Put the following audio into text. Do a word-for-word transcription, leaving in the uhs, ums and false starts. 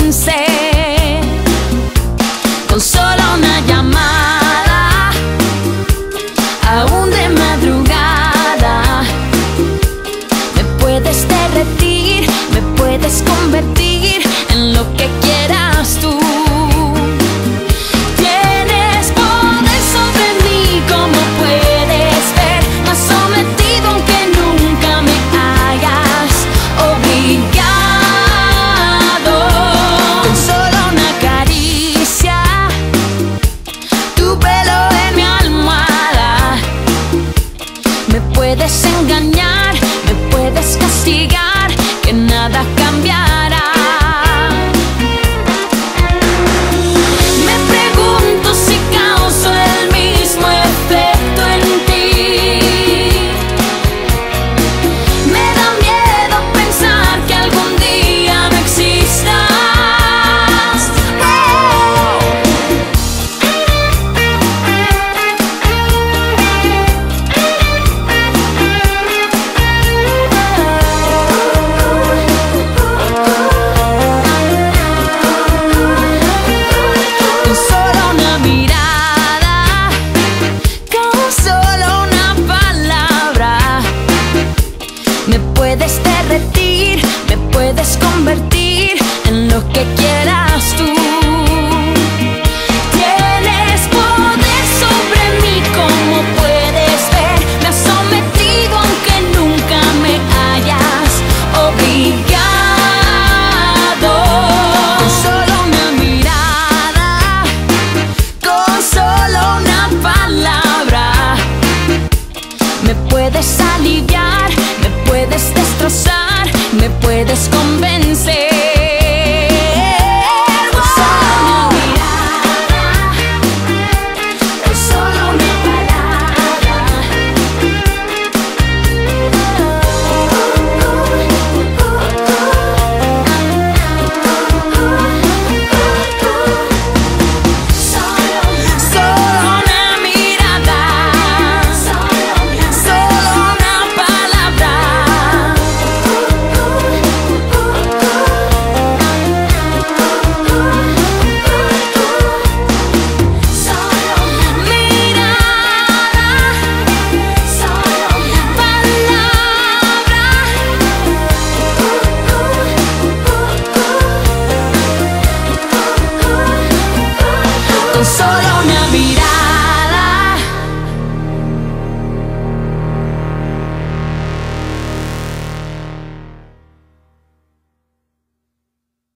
convence. Con solo una llamada, aún de madrugada, me puedes derretir, me puedes convertir en lo que quieras tú. Tienes poder sobre mí, como puedes ver. Me has sometido aunque nunca me hayas obligado. Con solo una caricia, tu pelo en mi almohada, me puedes engañar, me puedes castigar, que nada cambiará. Me pregunto si causo el mismo efecto en ti. Me da miedo pensar que algún día no existas. Oh. Con solo una mirada, con solo una palabra, me puedes derretir, me puedes convertir en lo que quieras tú. Tienes poder sobre mí, como puedes ver. Me has sometido aunque nunca me hayas obligado. Con solo una mirada, con solo una palabra, me puedes aliviar, me puedes destrozar, me puedes convencer. Con solo una mirada, con solo una palabra, solo una mirada, solo una palabra, con solo